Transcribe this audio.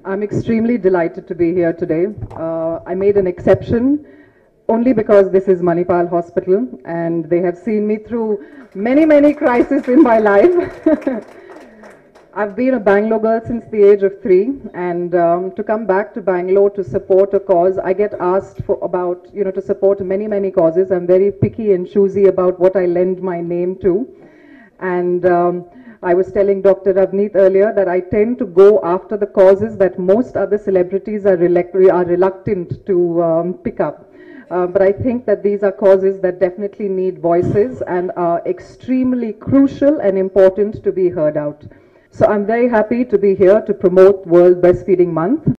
I'm extremely delighted to be here today. I made an exception only because this is Manipal Hospital and they have seen me through many crises in my life. I've been a Bangalore girl since the age of 3, and to come back to Bangalore to support a cause, I get asked for about, to support many causes. I'm very picky and choosy about what I lend my name to. And I was telling Dr. Ravneet earlier that I tend to go after the causes that most other celebrities are reluctant to pick up. But I think that these are causes that definitely need voices and are extremely crucial and important to be heard out. So I'm very happy to be here to promote World Breastfeeding Month.